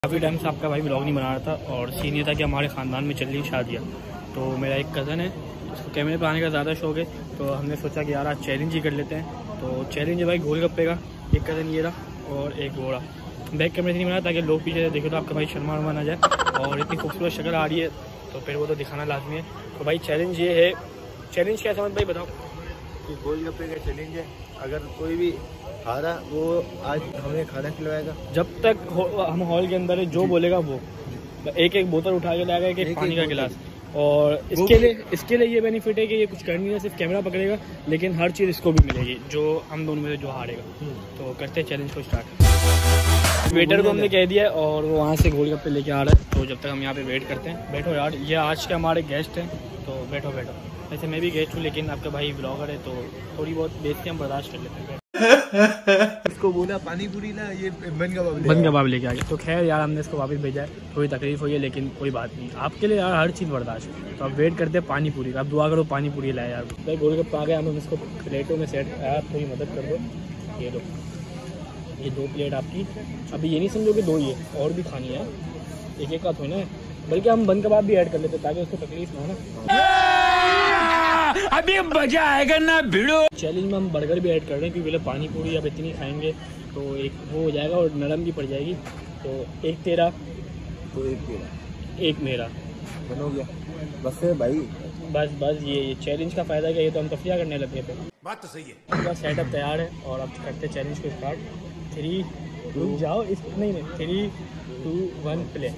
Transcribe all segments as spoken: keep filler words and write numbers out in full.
काफ़ी टाइम से आपका भाई ब्लॉग नहीं बना रहा था और सीन ये था कि हमारे ख़ानदान में चल रही शादियाँ। तो मेरा एक कज़न है, उसको कैमरे पर आने का ज़्यादा शौक है, तो हमने सोचा कि यार आज चैलेंज ही कर लेते हैं। तो चैलेंज है भाई गोलगप्पे का। एक कज़न ये रहा और एक वो रहा। बैक कैमरे से नहीं बनाया ताकि लोग पीछे देखे तो आपका भाई शर्मा वर्मा ना जाए, और इतनी खूबसूरत शक्ल आ रही है तो फिर वो तो दिखाना लाजमी है। तो भाई चैलेंज ये है, चैलेंज क्या समझ भाई बताओ? कि गोलगप्पे का चैलेंज है, अगर कोई भी हारा वो आज हमें खाना खिलवाएगा। जब तक हम हॉल के अंदर है जो बोलेगा वो एक एक बोतल उठा के लाएगा, एक एक पानी का गिलास। और इसके लिए इसके लिए ये बेनिफिट है कि ये कुछ कर नहीं है, सिर्फ कैमरा पकड़ेगा, लेकिन हर चीज़ इसको भी मिलेगी जो हम दोनों में से जो हारेगा। तो करते हैं चैलेंज को स्टार्ट। वेटर को हमने कह दिया है और वो वहाँ से गोलगप्पे लेके आ रहा है। तो जब तक हम यहाँ पे वेट करते हैं, बैठो यार, ये आज के हमारे गेस्ट हैं तो बैठो बैठो। वैसे मैं भी गेस्ट हूँ लेकिन आपका भाई ब्लॉगर है तो थोड़ी बहुत बेइज्जती हम बर्दाश्त कर लेते हैं। इसको बोला पानी पूरी ना, ये बन कबाब बन कबाब लेके आ गया। तो खैर यार हमने इसको वापस भेजा है, थोड़ी तकलीफ हुई है लेकिन कोई बात नहीं, आपके लिए यार हर चीज़ बर्दाश्त है। तो अब वेट करते हैं पानी पूरी का। आप दुआ करो पानी पूरी लाए यार। भाई गोलगप्पे आ गए, हम इसको प्लेटों में सेट, आप थोड़ी मदद कर दो। ये दो, ये दो प्लेट आपकी। अभी ये नहीं समझो कि दो ही है, और भी खानी है, एक एक का थोड़ी ना, बल्कि हम बन कबाब भी ऐड कर लेते ताकि उसको तकलीफ ना हो ना। अभी मजा आएगा ना भिड़ो। चैलेंज में हम बर्गर भी ऐड कर रहे हैं क्योंकि पानी पूरी अब इतनी खाएंगे तो एक वो हो जाएगा और नरम भी पड़ जाएगी। तो एक तेरा तो एक तेरा एक मेरा बन हो गया बस है भाई। बस बस ये ये चैलेंज का फायदा क्या, ये तो हम तफरिया करने लगे थे। बात तो सही है। पूरा सेटअप तैयार है और अब करते हैं चैलेंज को स्टार्ट। थ्री टू जाओ, इस नहीं नहीं थ्री टू वन प्ले।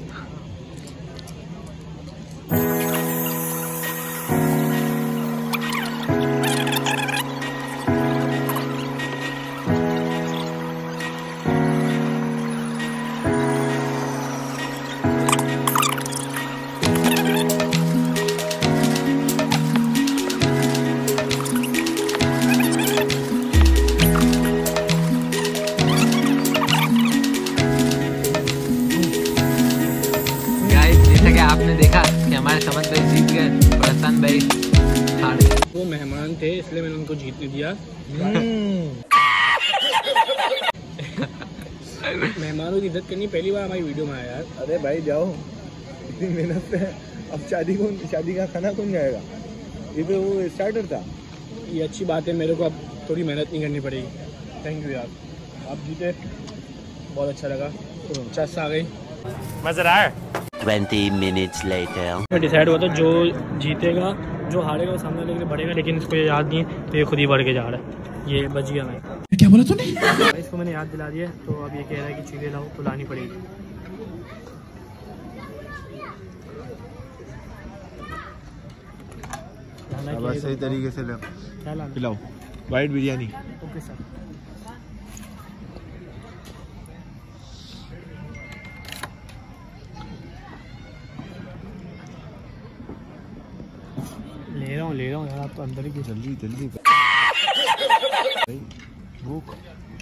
आपने देखा कि हमारे समझ भाई जीत गए, प्रशांत भाई हार गए। वो मेहमान थे इसलिए मैंने उनको जीतने दिया। मेहमानों की इज्जत करनी पहली बार हमारी वीडियो में आया यार। अरे भाई जाओ, इतनी मेहनत से अब शादी कौन, शादी का खाना कौन जाएगा? ये तो वो स्टार्टर था। ये अच्छी बात है, मेरे को अब थोड़ी मेहनत नहीं करनी पड़ेगी। थैंक यू यार, आप जीते, बहुत अच्छा लगा। चस आ गई, मजा आया। ट्वेंटी मिनट्स लेटर डिसाइड हुआ था जो जीतेगा, जो हारेगा वो सामने लेके बढ़ेगा, लेकिन इसको ये याद नहीं है तो ये खुद ही बढ़ के जा रहा है। ये बच गया मैं, क्या बोला तूने? इसको मैंने याद दिला दिया तो अब ये कह रहा है कि चीज़ें लाओ तो लानी पड़ेगी। बस सही तरीके से क्या लाना? खिलाओ वाइट बिरयानी। Okay sir. ले रहा हूँ ले रहा हूँ यार, आप तो अंदर ही जल्दी जल्दी भाई। भूख,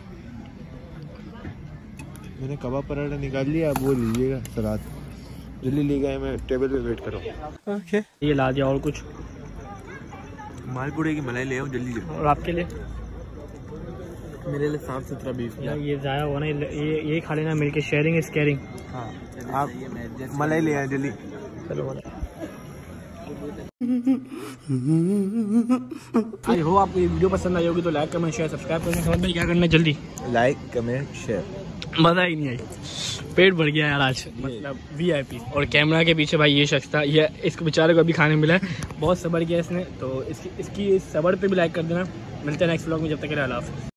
मैंने कबाब पराठा निकाल लिया, अब वो लीजिएगा सलाद। जल्दी ले गए, मैं टेबल पे वेट कर रहा हूँ। ओके ये ला दिया। और कुछ? मालपुड़े की मलाई ले आओ जल्दी से। और आपके लिए? मेरे लिए साफ सुथरा बीफ। ये ज़ाया हुआ ना, ये ये खा लेना मिलके, शेयरिंग इज केयरिंग। हाँ आप मलाई ले आए जल्दी। चलो आई हो आपको ये वीडियो पसंद आई होगी तो लाइक कमेंट शेयर सब्सक्राइब करना। समझ में क्या करना है? जल्दी लाइक कमेंट शेयर। मज़ा ही नहीं आई, पेट भर गया यार आज, मतलब वीआईपी। और कैमरा के पीछे भाई ये शख्स था, ये इसको बेचारे को अभी खाने मिला है, बहुत सब्र किया इसने। तो इसकी इसकी इस सब्र पे भी लाइक कर देना। मिलते हैं नेक्स्ट व्लॉग में, जब तक के लिए अल्लाह हाफ़िज़।